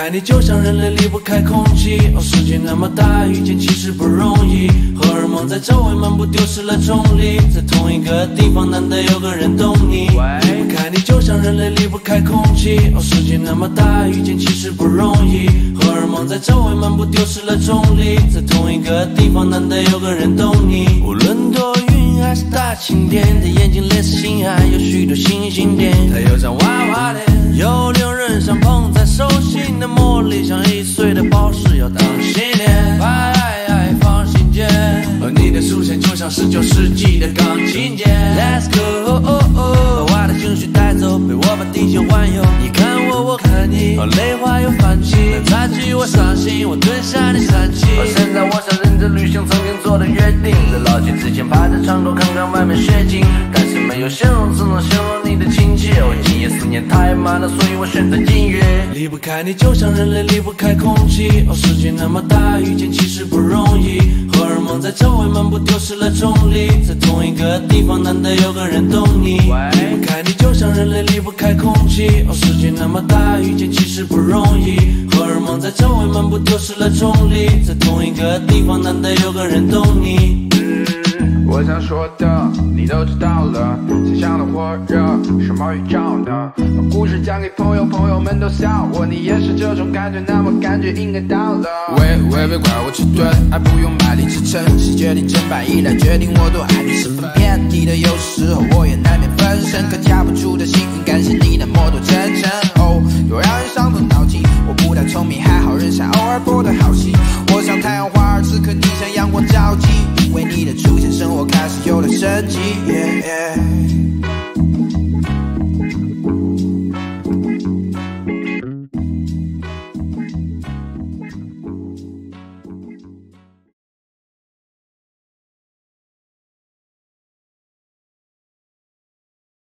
开你就像人类离不开空气，哦，世界那么大，遇见其实不容易。荷尔蒙在周围漫步，丢失了重力，在同一个地方，难得有个人懂你。离不开你就像人类离不开空气，哦，世界那么大，遇见其实不容易。荷尔蒙在周围漫步，丢失了重力，在同一个地方，难得有个人懂你。无论多云还是大晴天，他眼睛类似星海，有许多星星点。他有张娃娃脸，有令人像捧在手心的魔力，像易碎的宝石要当心念。放心间，而你的出现就像19世纪的钢琴键。Let's go， 把我的情绪带走，陪我把地球环游。你看我，我看你，泪花又泛起，擦去我伤心，我吞下你散气。而现在我想认真履行曾经做的约定，在老去之前趴在窗口看看外面雪景，但是没有形容词能形容你的亲切。我今夜思念太满了，所以我选择音乐。离不开你就像人类离不开空气，哦，世界那么大，遇见其实不容易。荷尔蒙在周围漫步，丢失了重力，在同一个地方，难得有个人懂你。离不开你就像人类离不开空气，哦，世界那么大，遇见其实不容易。荷尔蒙在周围漫步，丢失了重力，在同一个地方，难得有个人懂你。 我想说的你都知道了，心上的火热，什么预兆呢？把故事讲给朋友，朋友们都笑我，你也是这种感觉，那么感觉应该到了。喂，别怪我迟钝，爱不用卖力支撑，是决定成败以来决定我多爱你是分偏激的，有时候我也难免分身，可架不住的幸运，感谢你那么多真诚。哦，又让人伤透脑筋，我不太聪明，还好人善，偶尔播的好戏。我像太阳花儿，此刻你像阳光照进，因为你的出现，生活开始有了生机。